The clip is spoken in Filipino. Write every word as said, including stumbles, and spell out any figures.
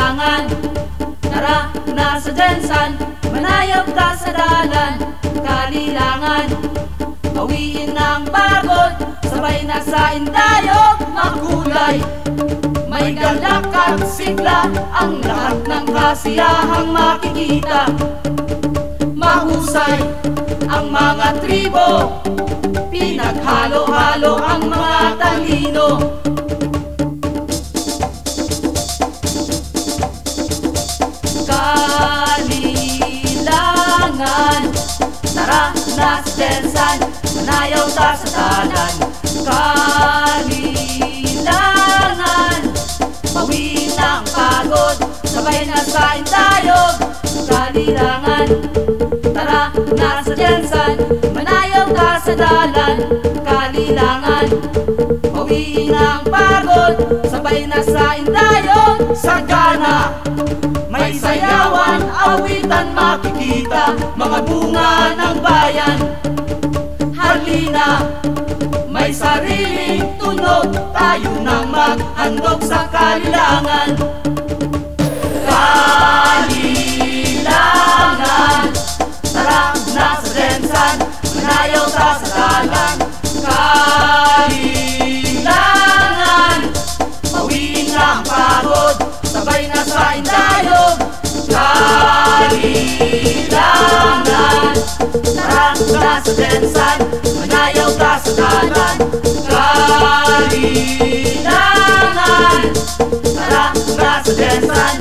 Kalilangan. Tara na sa Jensan, manayap ka sa dalan. Kalilangan, bawiin ang pagod, sabay na sa indayog makulay. May galak at sigla, ang lahat ng kasiyahang makikita. Mahusay ang mga tribo, pinaghalo-halo ang mga talino. Kalilangan, tara na sa Jensan, manayaw ta sa dalan. Kalilangan, bawiin ang pagod, sabay na sa indayog. Kalilangan, tara na sa Jensan, manayaw ka sa dalan. Kalilangan, bawiin ang pagod, sabay na sa indayog. Sagana, may sayawan, awitan makikita, mga bunga ng bayan. Halina, may sariling tunog, tayo nang maghandog sa Kalilangan. Kalilangan, tara na sa Jensan, manayaw ta sa dalan. Kalilangan, bawiin ang pagod, sabay na sa indayog. Kalilangan, tara na sa Jensan, manayaw ta sa dalan. Kalilangan, tara na sa Jensan,